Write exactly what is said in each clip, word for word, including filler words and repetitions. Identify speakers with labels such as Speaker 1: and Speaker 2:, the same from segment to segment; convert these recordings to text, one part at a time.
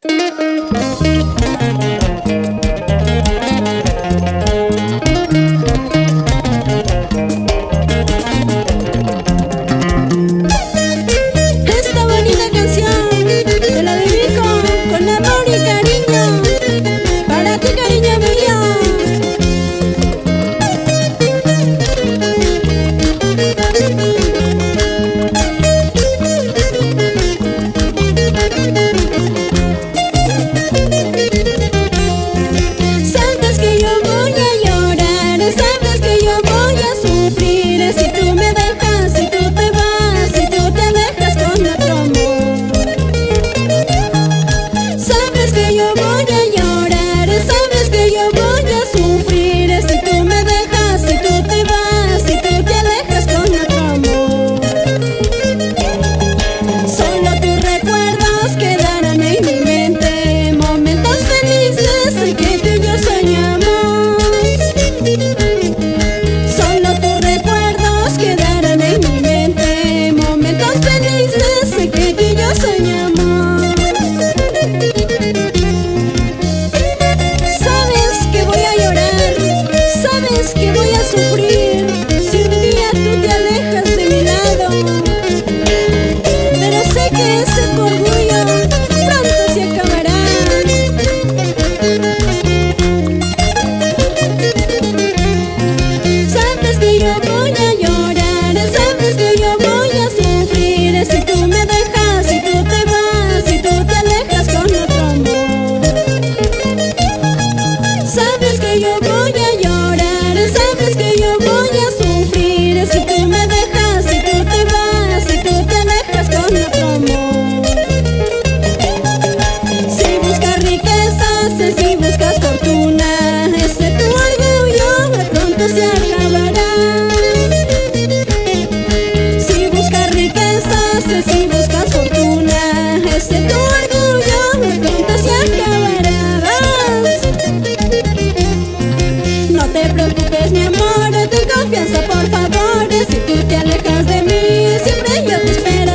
Speaker 1: Por favor, si tú te alejas de mí, siempre yo te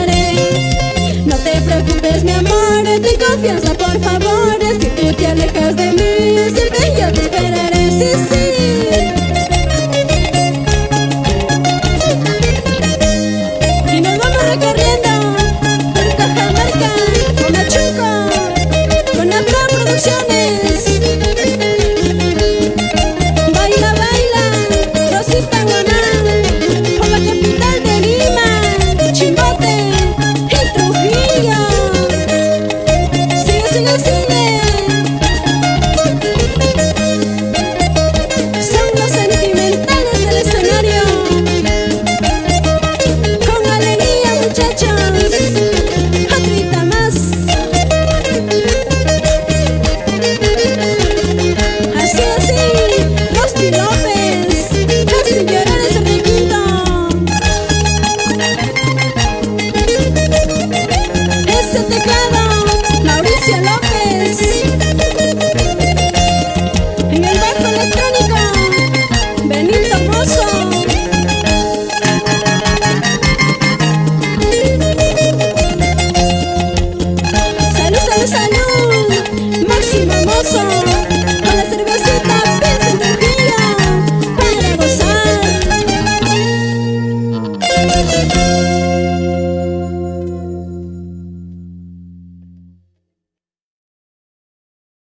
Speaker 1: esperaré. No te preocupes, mi amor, ten confianza, por favor. Si tú te alejas de mí, siempre yo te esperaré. Sí, sí. Y nos vamos recorriendo por Cajamarca, con Machuco, con Afro Producciones.